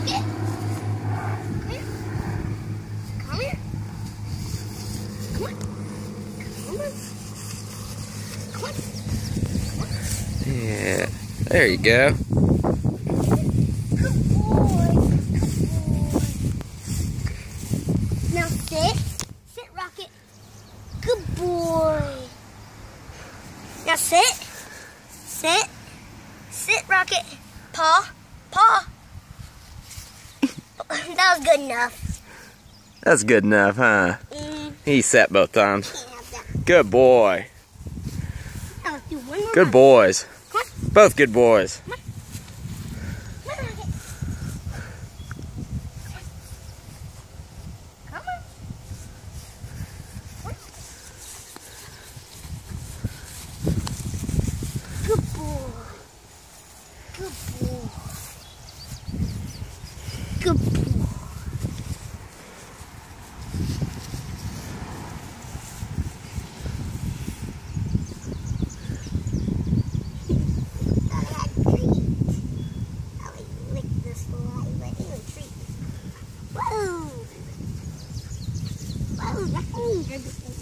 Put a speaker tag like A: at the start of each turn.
A: Rocket. Come here. Come here. Come on. Come on. Come on. Come on.
B: Yeah. There you go.
A: Good boy. Good boy. Now sit. Sit, Rocket. Good boy. Now sit. Sit. Sit, Rocket. Paw. Paw. That was good enough.
B: That's good enough, huh? He sat both times. Good boy.
A: Now let's do one more.
B: Good boys.
A: Come on.
B: Both good boys.
A: Come on. Come on, Rocket. Come on. Come on. Good boy. Good boy. Good boy. Whoa! Whoa, that's